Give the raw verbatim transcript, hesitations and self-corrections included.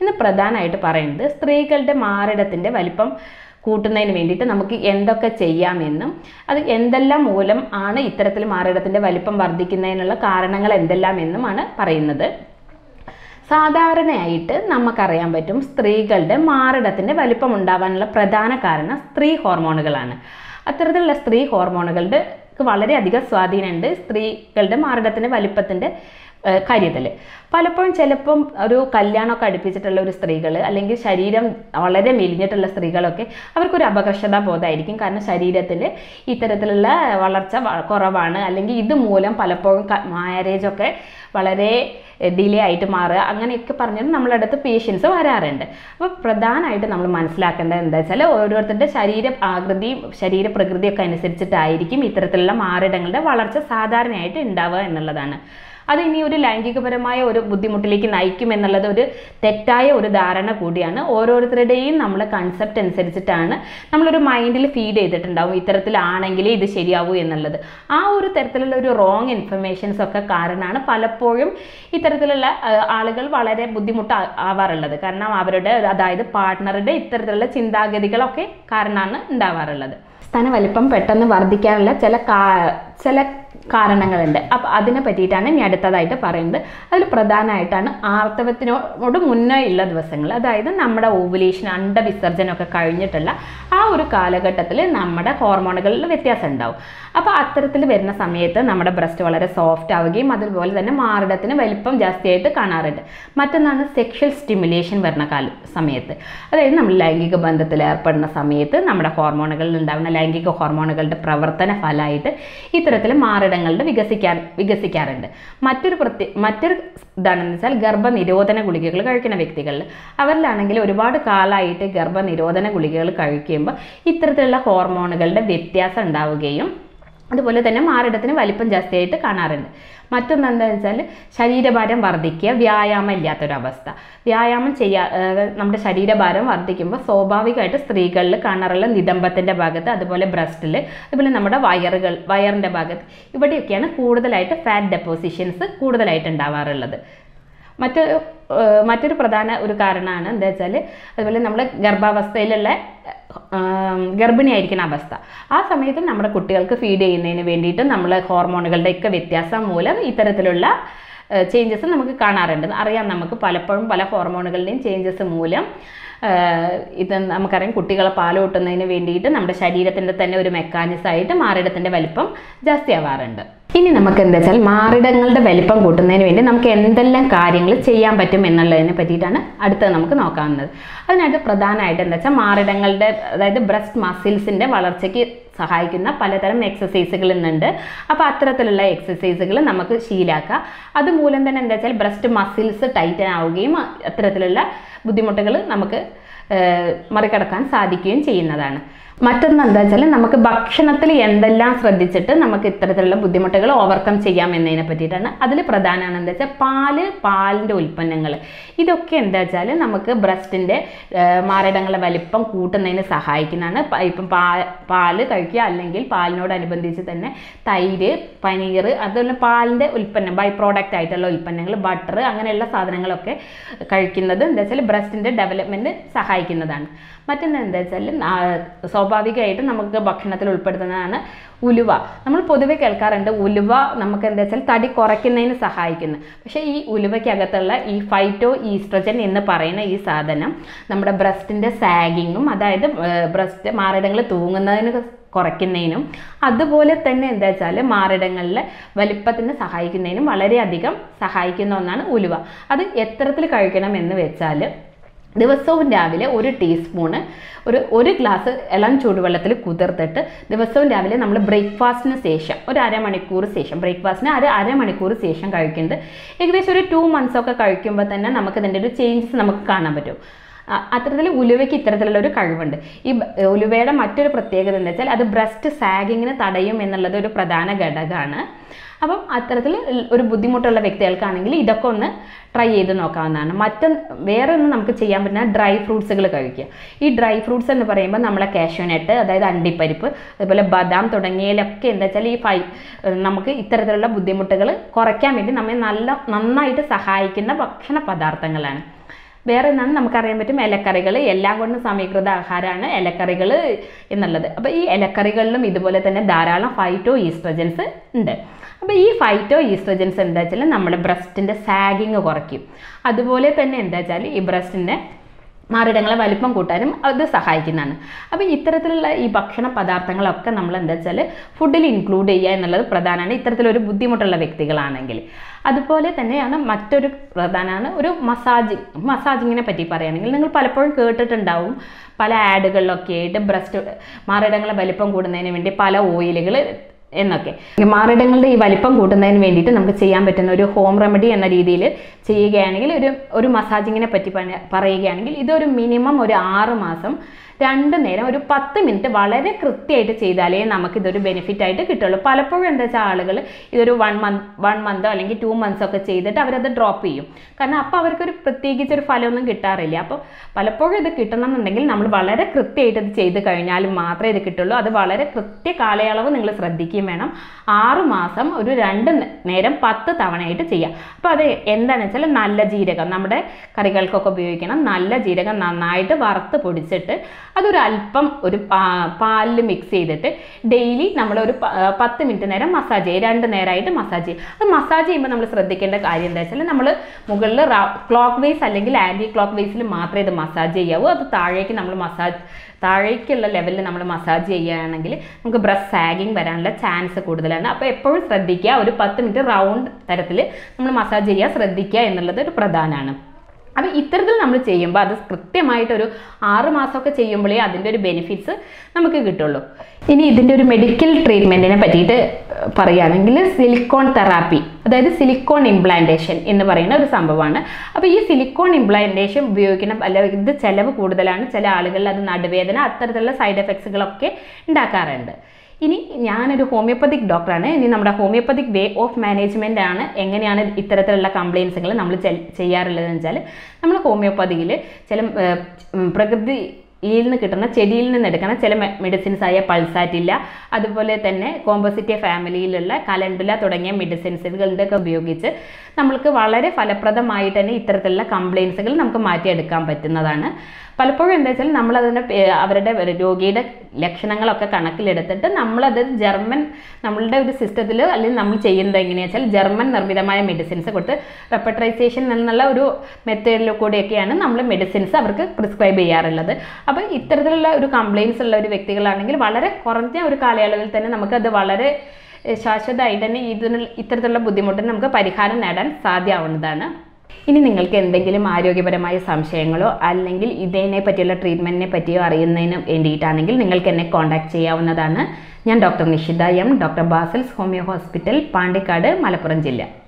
ഇന്ന് പ്രധാനമായിട്ട് പറയുന്നത് സ്ത്രീകളുടെ മാറിടത്തിൻ്റെ വലിപ്പം കൂട്ടുന്നതിന് വേണ്ടിയിട്ട് നമുക്ക് എന്തൊക്കെ ചെയ്യാമെന്നും അത് എന്തെല്ലാം മൂലം ആണ് ഇത്തരത്തിൽ മാറിടത്തിൻ്റെ വലിപ്പം വർദ്ധിക്കുന്നതിനുള്ള കാരണങ്ങൾ എന്തെല്ലാം എന്നുമാണ് പറയുന്നത്. സാധാരണയായിട്ട് നമുക്കറിയാൻ പറ്റും സ്ത്രീകളുടെ മാറിടത്തിൻ്റെ വലിപ്പം ഉണ്ടാവാനുള്ള പ്രധാന കാരണം സ്ത്രീ ഹോർമോണുകളാണ്. അത്തരത്തിലുള്ള സ്ത്രീ ഹോർമോണുകളുടെ വളരെയധികം സ്വാധീനമുണ്ട് സ്ത്രീകളുടെ മാറിടത്തിൻ്റെ വലിപ്പത്തിൻ്റെ കാര്യത്തിൽ. പലപ്പോഴും ചിലപ്പം ഒരു കല്യാണമൊക്കെ അടുപ്പിച്ചിട്ടുള്ള ഒരു സ്ത്രീകൾ അല്ലെങ്കിൽ ശരീരം വളരെ മെലിഞ്ഞിട്ടുള്ള സ്ത്രീകളൊക്കെ അവർക്കൊരു അപകർഷതാ ബോധമായിരിക്കും. കാരണം ശരീരത്തിൽ ഇത്തരത്തിലുള്ള വളർച്ച കുറവാണ്, അല്ലെങ്കിൽ ഇതുമൂലം പലപ്പോഴും മാരേജൊക്കെ വളരെ ഡിലേ ആയിട്ട് മാറുക, അങ്ങനെയൊക്കെ പറഞ്ഞിട്ട് നമ്മളുടെ അടുത്ത് പേഷ്യൻസ് വരാറുണ്ട്. അപ്പോൾ പ്രധാനമായിട്ട് നമ്മൾ മനസ്സിലാക്കേണ്ടത് എന്താ വെച്ചാൽ ഓരോരുത്തരുടെ ശരീര ആകൃതിയും ശരീരപ്രകൃതിയൊക്കെ അനുസരിച്ചിട്ടായിരിക്കും ഇത്തരത്തിലുള്ള മാറിടങ്ങളുടെ വളർച്ച സാധാരണയായിട്ട് ഉണ്ടാവുക എന്നുള്ളതാണ്. അത് ഇനി ഒരു ലൈംഗികപരമായ ഒരു ബുദ്ധിമുട്ടിലേക്ക് നയിക്കും എന്നുള്ളത് ഒരു തെറ്റായ ഒരു ധാരണ കൂടിയാണ്. ഓരോരുത്തരുടെയും നമ്മൾ കൺസെപ്റ്റ് അനുസരിച്ചിട്ടാണ് നമ്മളൊരു മൈൻഡിൽ ഫീഡ് ചെയ്തിട്ടുണ്ടാവും ഇത്തരത്തിലാണെങ്കിലേ ഇത് ശരിയാവൂ എന്നുള്ളത്. ആ ഒരു തരത്തിലുള്ള ഒരു റോങ് ഇൻഫർമേഷൻസ് ഒക്കെ കാരണമാണ് പലപ്പോഴും ഇത്തരത്തിലുള്ള ആളുകൾ വളരെ ബുദ്ധിമുട്ട് ആവാറുള്ളത്. കാരണം അവരുടെ അതായത് പാർട്ട്ണറുടെ ഇത്തരത്തിലുള്ള ചിന്താഗതികളൊക്കെ കാരണമാണ് ഉണ്ടാവാറുള്ളത്. സ്തന വലിപ്പം പെട്ടെന്ന് വർദ്ധിക്കാനുള്ള ചില ചില കാരണങ്ങളുണ്ട്. അപ്പം അതിനെ പറ്റിയിട്ടാണ് ഇനി അടുത്തതായിട്ട് പറയുന്നത്. അതിൽ പ്രധാനമായിട്ടാണ് ആർത്തവത്തിനോട് മുന്നേ ഉള്ള ദിവസങ്ങൾ, അതായത് നമ്മുടെ ഓവുലേഷൻ അണ്ടവിസർജനമൊക്കെ കഴിഞ്ഞിട്ടുള്ള ആ ഒരു കാലഘട്ടത്തിൽ നമ്മുടെ ഹോർമോണുകളിൽ വ്യത്യാസം ഉണ്ടാവും. അപ്പോൾ അത്തരത്തിൽ വരുന്ന സമയത്ത് നമ്മുടെ ബ്രസ്റ്റ് വളരെ സോഫ്റ്റ് ആവുകയും അതുപോലെ തന്നെ മാറിടത്തിന് വലിപ്പം ജാസ്തിയായിട്ട് കാണാറുണ്ട്. മറ്റൊന്നാണ് സെക്ഷൽ സ്റ്റിമുലേഷൻ വരുന്ന കാല സമയത്ത്, അതായത് നമ്മൾ ലൈംഗിക ബന്ധത്തിൽ ഏർപ്പെടുന്ന സമയത്ത് നമ്മുടെ ഹോർമോണുകളിൽ ഉണ്ടാകുന്ന ലൈംഗിക ഹോർമോണുകളുടെ പ്രവർത്തന ഫലമായിട്ട് ഇത്തരത്തിൽ മാറിടങ്ങളുടെ വികസിക്കാൻ വികസിക്കാറുണ്ട്. മറ്റൊരു പ്രത്യേക മറ്റൊരു ഇതാണെന്ന് വെച്ചാൽ ഗർഭനിരോധന ഗുളികകൾ കഴിക്കുന്ന വ്യക്തികളിൽ, അവരിലാണെങ്കിൽ ഒരുപാട് കാലമായിട്ട് ഗർഭനിരോധന ഗുളികകൾ കഴിക്കുമ്പോൾ ഇത്തരത്തിലുള്ള ഹോർമോണുകളുടെ വ്യത്യാസം ഉണ്ടാവുകയും അതുപോലെ തന്നെ മാറിടത്തിന് വലിപ്പം ജാസ്തിയായിട്ട് കാണാറുണ്ട്. മറ്റൊന്ന് എന്താണെന്ന് വെച്ചാൽ ശരീരഭാരം വർദ്ധിക്കുക, വ്യായാമം ഇല്ലാത്തൊരവസ്ഥ. വ്യായാമം ചെയ്യാ നമ്മുടെ ശരീരഭാരം വർദ്ധിക്കുമ്പോൾ സ്വാഭാവികമായിട്ട് സ്ത്രീകളിൽ കാണാറുള്ള നിതംബത്തിൻ്റെ ഭാഗത്ത്, അതുപോലെ ബ്രസ്റ്റിൽ, അതുപോലെ നമ്മുടെ വയറുകൾ വയറിൻ്റെ ഭാഗത്ത് ഇവിടെയൊക്കെയാണ് കൂടുതലായിട്ട് ഫാറ്റ് ഡെപ്പോസിഷൻസ് കൂടുതലായിട്ട് ഉണ്ടാവാറുള്ളത്. മറ്റൊരു മറ്റൊരു പ്രധാന ഒരു കാരണമാണ് എന്താ വെച്ചാൽ അതുപോലെ നമ്മൾ ഗർഭാവസ്ഥയിലുള്ള ഗർഭിണിയായിരിക്കുന്ന അവസ്ഥ. ആ സമയത്ത് നമ്മുടെ കുട്ടികൾക്ക് ഫീഡ് ചെയ്യുന്നതിന് വേണ്ടിയിട്ട് നമ്മൾ ഹോർമോണുകളുടെയൊക്കെ വ്യത്യാസം മൂലം ഇത്തരത്തിലുള്ള ചേഞ്ചസ് നമുക്ക് കാണാറുണ്ട്. അറിയാം, നമുക്ക് പലപ്പോഴും പല ഹോർമോണുകളുടെയും ചേഞ്ചസ് മൂലം ഇത് നമുക്കറിയാം കുട്ടികളെ പാൽ കൂട്ടുന്നതിന് വേണ്ടിയിട്ട് നമ്മുടെ ശരീരത്തിൻ്റെ തന്നെ ഒരു മെക്കാനിസമായിട്ട് മാറിടത്തിൻ്റെ വലിപ്പം ജാസ്തി ആവാറുണ്ട്. ഇനി നമുക്ക് എന്താ വെച്ചാൽ മാറിടങ്ങളുടെ വലിപ്പം കൂട്ടുന്നതിന് വേണ്ടി നമുക്ക് എന്തെല്ലാം കാര്യങ്ങൾ ചെയ്യാൻ പറ്റും എന്നുള്ളതിനെ പറ്റിയിട്ടാണ് അടുത്തത് നമുക്ക് നോക്കാവുന്നത്. അതിനായിട്ട് പ്രധാനമായിട്ട് എന്താ വെച്ചാൽ മാറിടങ്ങളുടെ അതായത് ബ്രസ്റ്റ് മസിൽസിൻ്റെ വളർച്ചയ്ക്ക് സഹായിക്കുന്ന പലതരം എക്സസൈസുകൾ ഇന്നുണ്ട്. അപ്പോൾ അത്തരത്തിലുള്ള എക്സസൈസുകൾ നമുക്ക് ശീലാക്കാം. അതുമൂലം തന്നെ എന്താ വെച്ചാൽ ബ്രസ്റ്റ് മസിൽസ് ടൈറ്റൻ ആവുകയും അത്തരത്തിലുള്ള ബുദ്ധിമുട്ടുകൾ നമുക്ക് മറികടക്കാൻ സാധിക്കുകയും ചെയ്യുന്നതാണ്. മറ്റൊന്ന് എന്താ വെച്ചാൽ നമുക്ക് ഭക്ഷണത്തിൽ എന്തെല്ലാം ശ്രദ്ധിച്ചിട്ട് നമുക്ക് ഇത്തരത്തിലുള്ള ബുദ്ധിമുട്ടുകൾ ഓവർകം ചെയ്യാം എന്നതിനെ പറ്റിയിട്ടാണ്. അതിൽ പ്രധാനമാണ് എന്താ വെച്ചാൽ പാല്, പാലിൻ്റെ ഉൽപ്പന്നങ്ങൾ, ഇതൊക്കെ എന്താ വെച്ചാൽ നമുക്ക് ബ്രസ്റ്റിൻ്റെ മാറിടങ്ങളുടെ വലിപ്പം കൂട്ടുന്നതിന് സഹായിക്കുന്നതാണ്. ഇപ്പം പാ പാല് കഴിക്കുക, അല്ലെങ്കിൽ പാലിനോടനുബന്ധിച്ച് തന്നെ തൈര്, പനീർ, അതുപോലെ പാലിൻ്റെ ഉൽപ്പന്നം ബൈ പ്രോഡക്റ്റ് ആയിട്ടുള്ള ഉൽപ്പന്നങ്ങൾ, ബട്ടർ, അങ്ങനെയുള്ള സാധനങ്ങളൊക്കെ കഴിക്കുന്നത് എന്താ വെച്ചാൽ ബ്രസ്റ്റിൻ്റെ ഡെവലപ്മെൻറ്റ് സഹായിക്കുന്നതാണ്. മറ്റൊന്ന് എന്താ വെച്ചാൽ സ്വാഭാവികമായിട്ടും നമുക്ക് ഭക്ഷണത്തിൽ ഉൾപ്പെടുത്തുന്നതാണ് ഉലുവ. നമ്മൾ പൊതുവെ കേൾക്കാറുണ്ട് ഉലുവ നമുക്ക് എന്താ വെച്ചാൽ തടി കുറയ്ക്കുന്നതിന് സഹായിക്കുന്നു. പക്ഷേ ഈ ഉലുവയ്ക്കകത്തുള്ള ഈ ഫൈറ്റോ ഈസ്ട്രജൻ എന്ന് പറയുന്ന ഈ സാധനം നമ്മുടെ ബ്രസ്റ്റിൻ്റെ സാഗിങ്ങും, അതായത് ബ്രസ്റ്റ് മാറിടങ്ങൾ തൂങ്ങുന്നതിന് കുറയ്ക്കുന്നതിനും അതുപോലെ തന്നെ എന്താ വെച്ചാൽ മാറിടങ്ങളിലെ വലിപ്പത്തിന് സഹായിക്കുന്നതിനും വളരെയധികം സഹായിക്കുന്ന ഒന്നാണ് ഉലുവ. അത് എത്തരത്തിൽ കഴിക്കണം എന്ന് വെച്ചാൽ ദിവസവും രാവിലെ ഒരു ടീസ്പൂണ് ഒരു ഒരു ഗ്ലാസ് ഇളം ചൂടുവെള്ളത്തിൽ കുതിർത്തിട്ട് ദിവസവും രാവിലെ നമ്മൾ ബ്രേക്ക്ഫാസ്റ്റിന് ശേഷം ഒരു അരമണിക്കൂർ ശേഷം ബ്രേക്ക്ഫാസ്റ്റിന് അര അരമണിക്കൂർ ശേഷം കഴിക്കുന്നത് ഏകദേശം ഒരു ടു മന്ത്സ് ഒക്കെ കഴിക്കുമ്പോൾ തന്നെ നമുക്ക് ഇതിൻ്റെ ഒരു ചേഞ്ചസ് നമുക്ക് കാണാൻ പറ്റും. അത്തരത്തിൽ ഉലുവയ്ക്ക് ഇത്തരത്തിലുള്ള ഒരു കഴിവുണ്ട്. ഈ ഉലുവയുടെ മറ്റൊരു പ്രത്യേകത എന്താ വെച്ചാൽ അത് ബ്രസ്റ്റ് സാഗിങ്ങിന് തടയും എന്നുള്ളത് ഒരു പ്രധാന ഘടകമാണ്. അപ്പം അത്തരത്തിൽ ഒരു ബുദ്ധിമുട്ടുള്ള വ്യക്തികൾക്കാണെങ്കിൽ ഇതൊക്കെ ഒന്ന് ട്രൈ ചെയ്ത് നോക്കാവുന്നതാണ്. മറ്റൊന്ന് വേറെ ഒന്ന് നമുക്ക് ചെയ്യാൻ പറ്റുന്ന ഡ്രൈ ഫ്രൂട്ട്സുകൾ കഴിക്കുക. ഈ ഡ്രൈ ഫ്രൂട്ട്സ് എന്ന് പറയുമ്പോൾ നമ്മളെ കാഷ്യൂനട്ട്, അതായത് അണ്ടിപ്പരിപ്പ്, അതുപോലെ ബദാം തുടങ്ങിയതിലൊക്കെ എന്താ വെച്ചാൽ ഈ ഫൈ നമുക്ക് ഇത്തരത്തിലുള്ള ബുദ്ധിമുട്ടുകൾ കുറയ്ക്കാൻ വേണ്ടി നമ്മെ നല്ല നന്നായിട്ട് സഹായിക്കുന്ന ഭക്ഷണ പദാർത്ഥങ്ങളാണ്. വേറെ എന്നാണ് നമുക്കറിയാൻ പറ്റും ഇലക്കറികൾ എല്ലാം കൊണ്ടും സമീകൃത ആഹാരമാണ് ഇലക്കറികൾ എന്നുള്ളത്. അപ്പോൾ ഈ ഇലക്കറികളിലും ഇതുപോലെ തന്നെ ധാരാളം ഫൈറ്റോ ഈസ്ട്രജൻസ് ഉണ്ട്. അപ്പോൾ ഈ ഫൈറ്റോ ഈസ്ട്രജൻസ് എന്താ വെച്ചാൽ നമ്മുടെ ബ്രസ്റ്റിൻ്റെ സാഗിങ് കുറയ്ക്കും. അതുപോലെ തന്നെ എന്താ വെച്ചാൽ ഈ ബ്രസ്റ്റിൻ്റെ മാറിടങ്ങളെ വലിപ്പം കൂട്ടാനും അത് സഹായിക്കുന്നതാണ്. അപ്പോൾ ഇത്തരത്തിലുള്ള ഈ ഭക്ഷണ പദാർത്ഥങ്ങളൊക്കെ നമ്മൾ എന്താ വെച്ചാൽ ഫുഡിൽ ഇൻക്ലൂഡ് ചെയ്യുക എന്നുള്ളത് പ്രധാനമാണ് ഇത്തരത്തിലൊരു ബുദ്ധിമുട്ടുള്ള വ്യക്തികളാണെങ്കിൽ. അതുപോലെ തന്നെയാണ് മറ്റൊരു പ്രധാനമാണ് ഒരു മസാജിങ്. മസാജിങ്ങിനെ പറ്റി പറയുകയാണെങ്കിൽ നിങ്ങൾ പലപ്പോഴും കേട്ടിട്ടുണ്ടാവും പല ആഡുകളിലൊക്കെ ആയിട്ട് ബ്രസ്റ്റ് മാറിടങ്ങളെ വലിപ്പം കൂടുന്നതിന് വേണ്ടി പല ഓയിലുകൾ എന്നൊക്കെ. മാറിടങ്ങളുടെ ഈ വലിപ്പം കൂട്ടുന്നതിന് വേണ്ടിയിട്ട് നമുക്ക് ചെയ്യാൻ പറ്റുന്ന ഒരു ഹോം റെമഡി എന്ന രീതിയിൽ ചെയ്യുകയാണെങ്കിൽ ഒരു ഒരു മസാജിങ്ങിനെ പറ്റി പറയുകയാണെങ്കിൽ ഇതൊരു മിനിമം ഒരു ആറ് മാസം രണ്ട് നേരം ഒരു പത്ത് മിനിറ്റ് വളരെ കൃത്യമായിട്ട് ചെയ്താലേ നമുക്കിതൊരു ബെനിഫിറ്റ് ആയിട്ട് കിട്ടുള്ളൂ. പലപ്പോഴും എന്താ വെച്ചാൽ ആളുകൾ ഇതൊരു വൺ മന്ത് വൺ മന്തോ അല്ലെങ്കിൽ ടു മന്ത്സോ ഒക്കെ ചെയ്തിട്ട് അവരത് ഡ്രോപ്പ് ചെയ്യും. കാരണം അപ്പോൾ അവർക്കൊരു പ്രത്യേകിച്ചൊരു ഫലമൊന്നും കിട്ടാറില്ല. അപ്പോൾ പലപ്പോഴും ഇത് കിട്ടണമെന്നുണ്ടെങ്കിൽ നമ്മൾ വളരെ കൃത്യമായിട്ട് ഇത് ചെയ്ത് കഴിഞ്ഞാൽ മാത്രമേ ഇത് കിട്ടുള്ളൂ. അത് വളരെ കൃത്യ കാലയളവ് നിങ്ങൾ ശ്രദ്ധിക്കുകയും വേണം. ആറ് മാസം ഒരു രണ്ട് നേരം പത്ത് തവണയായിട്ട് ചെയ്യാം. അപ്പോൾ അത് എന്താണെന്ന് വെച്ചാൽ നല്ല ജീരകം നമ്മുടെ കറികൾക്കൊക്കെ ഉപയോഗിക്കണം. നല്ല ജീരകം നന്നായിട്ട് വറുത്ത് പൊടിച്ചിട്ട് അതൊരു അല്പം ഒരു പാലിൽ മിക്സ് ചെയ്തിട്ട് ഡെയിലി നമ്മൾ ഒരു പത്ത് മിനിറ്റ് നേരം മസാജ് ചെയ്യും. രണ്ട് നേരമായിട്ട് മസാജ് ചെയ്യും. അത് മസാജ് ചെയ്യുമ്പോൾ നമ്മൾ ശ്രദ്ധിക്കേണ്ട കാര്യം എന്താ വെച്ചാൽ നമ്മൾ മുകളിൽ ക്ലോക്ക് വൈസ് അല്ലെങ്കിൽ ആൻറ്റി ക്ലോക്ക് വൈസിൽ മാത്രമേ ഇത് മസാജ് ചെയ്യാവൂ. അത് താഴേക്ക് നമ്മൾ മസാജ് താഴേക്കുള്ള ലെവലിൽ നമ്മൾ മസാജ് ചെയ്യുകയാണെങ്കിൽ നമുക്ക് ബ്രസ്റ്റ് സാഗിങ് വരാനുള്ള ചാൻസ് കൂടുതലാണ്. അപ്പോൾ എപ്പോഴും ശ്രദ്ധിക്കുക ഒരു പത്ത് മിനിറ്റ് റൗണ്ട് തരത്തിൽ നമ്മൾ മസാജ് ചെയ്യാൻ ശ്രദ്ധിക്കുക എന്നുള്ളത് ഒരു പ്രധാനമാണ്. അപ്പോൾ ഇത്തരത്തിൽ നമ്മൾ ചെയ്യുമ്പോൾ അത് കൃത്യമായിട്ടൊരു ആറ് മാസമൊക്കെ ചെയ്യുമ്പോഴേ അതിൻ്റെ ഒരു ബെനിഫിറ്റ്സ് നമുക്ക് കിട്ടുള്ളൂ. ഇനി ഇതിൻ്റെ ഒരു മെഡിക്കൽ ട്രീറ്റ്മെൻറ്റിനെ പറ്റിയിട്ട് പറയുകയാണെങ്കിൽ സിലിക്കോൺ തെറാപ്പി, അതായത് സിലിക്കോൺ ഇംപ്ലാന്റേഷൻ എന്ന് പറയുന്ന ഒരു സംഭവമാണ്. അപ്പോൾ ഈ സിലിക്കോൺ ഇംപ്ലാന്റേഷൻ ഉപയോഗിക്കുന്ന അല്ല ഇത് ചിലവ് കൂടുതലാണ്. ചില ആളുകളിൽ അത് നടുവേദന അത്തരത്തിലുള്ള സൈഡ് എഫക്ട്സുകളൊക്കെ ഉണ്ടാക്കാറുണ്ട്. ഇനി ഞാനൊരു ഹോമിയോപ്പതിക് ഡോക്ടറാണ്. ഇനി നമ്മുടെ ഹോമിയോപ്പതിക് വേ ഓഫ് മാനേജ്മെൻ്റ് ആണ് എങ്ങനെയാണ് ഇത്തരത്തിലുള്ള കംപ്ലയിൻസുകൾ നമ്മൾ ചെയ്യാറുള്ളതെന്ന് വെച്ചാൽ നമ്മൾ ഹോമിയോപ്പതിയിൽ ചില പ്രകൃതി യിൽ നിന്ന് കിട്ടുന്ന ചെടിയിൽ നിന്ന് എടുക്കുന്ന ചില മെഡിസിൻസ് ആയ പൾസാറ്റില്ല, അതുപോലെ തന്നെ കോമ്പോസിറ്റീവ് ഫാമിലിയിലുള്ള കലണ്ടുല തുടങ്ങിയ മെഡിസിൻസുകളുടെ ഒക്കെ ഉപയോഗിച്ച് നമ്മൾക്ക് വളരെ ഫലപ്രദമായിട്ട് തന്നെ ഇത്തരത്തിലുള്ള കംപ്ലയിൻസുകൾ നമുക്ക് മാറ്റിയെടുക്കാൻ പറ്റുന്നതാണ്. പലപ്പോഴും എന്താ വെച്ചാൽ നമ്മളതിൻ്റെ അവരുടെ രോഗിയുടെ ലക്ഷണങ്ങളൊക്കെ കണക്കിലെടുത്തിട്ട് നമ്മളത് ജർമ്മൻ നമ്മളുടെ ഒരു സിസ്റ്റത്തിൽ അല്ലെങ്കിൽ നമ്മൾ ചെയ്യുന്നത് എങ്ങനെയാണെന്ന് വെച്ചാൽ ജർമ്മൻ നിർമ്മിതമായ മെഡിസിൻസ് കൊടുത്ത് റെപ്പട്രൈസേഷൻ എന്നുള്ള ഒരു മെത്തേഡിൽ കൂടെയൊക്കെയാണ് നമ്മൾ മെഡിസിൻസ് അവർക്ക് പ്രിസ്ക്രൈബ് ചെയ്യാറുള്ളത്. അപ്പോൾ ഇത്തരത്തിലുള്ള ഒരു കംപ്ലയിൻസ് ഉള്ള ഒരു വ്യക്തികളാണെങ്കിൽ വളരെ കുറഞ്ഞ ഒരു കാലയളവിൽ തന്നെ നമുക്കത് വളരെ ശാശ്വതമായിട്ട് തന്നെ ഇതിന് ഇത്തരത്തിലുള്ള ബുദ്ധിമുട്ടിന് നമുക്ക് പരിഹാരം നേടാൻ സാധ്യമാവുന്നതാണ്. ഇനി നിങ്ങൾക്ക് എന്തെങ്കിലും ആരോഗ്യപരമായ സംശയങ്ങളോ അല്ലെങ്കിൽ ഇതിനെ പറ്റിയുള്ള ട്രീറ്റ്മെൻറ്റിനെ പറ്റിയോ അറിയുന്നതിന് വേണ്ടിയിട്ടാണെങ്കിൽ നിങ്ങൾക്ക് എന്നെ കോൺടാക്ട് ചെയ്യാവുന്നതാണ്. ഞാൻ ഡോക്ടർ നിഷിത എം, ഡോക്ടർ ബാസൽസ് ഹോമിയോ ഹോസ്പിറ്റൽ, പാണ്ടിക്കാട്, മലപ്പുറം ജില്ല.